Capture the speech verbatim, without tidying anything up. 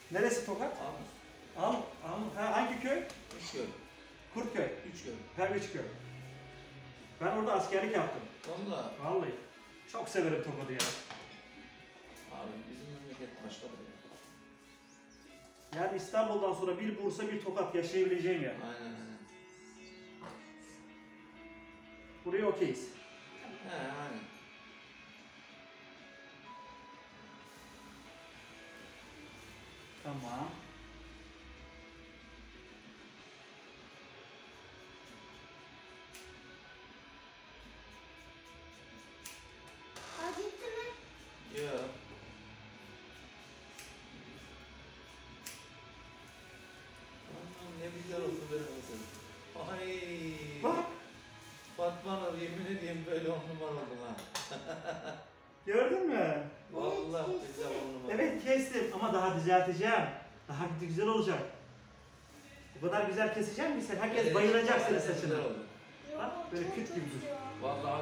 Neresi Tokat? Al. Al, al. Ha, hangi köy? Üç göl. Kurtköy. Üç göl. Her üç köy. Ben orada askerlik yaptım. Valla. Vallahi. Çok severim Tokat'ı ya. Abi bizim memleket başkadır ya. Yani İstanbul'dan sonra bir Bursa, bir Tokat yaşayabileceğim yer. Aynen aynen. Buraya okeyiz. He aynen. Tamam. Acıttı mı? Ya. Aman ne güzel oldu benim kızım. Ay. Bak. Fatma Nur yemin edeyim böyle on numara oldum ha. Gördün mü? Vallahi güzel on numara. Evet kestim ama daha düzelteceğim. Daha güzel olacak. Bu kadar güzel keseceğim ki sen. Herkes Evet, bayılacak senin aynen saçına. güzel oldu. Bak, böyle Çok küt gibi kötü dur. ya. Vallahi